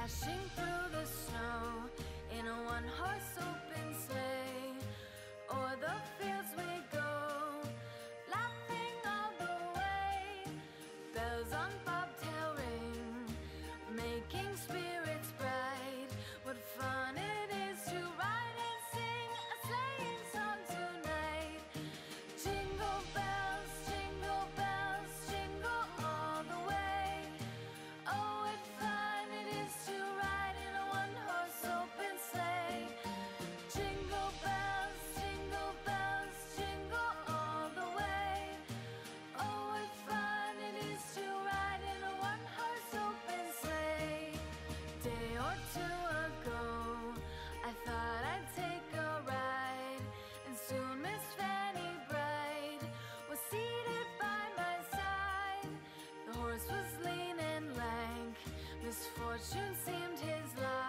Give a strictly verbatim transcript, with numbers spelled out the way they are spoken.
dashing through the snow in a one-horse open sleigh. O'er the fields we go, laughing all the way. Bells on bobtail ring, making spirits bright. What fun it is to ride and sing a sleighing song tonight. Jingle bells, jingle bells, jingle all the way. Oh, what fun it is to ride in a one-horse open sleigh. Jingle bells, jingle bells, jingle all the way. Oh, what fun it is to ride in a one-horse open sleigh. Day or two ago, I thought I'd take a ride, and soon Miss Fanny Bright was seated by my side. The horse was lean and lank, misfortune seemed his life.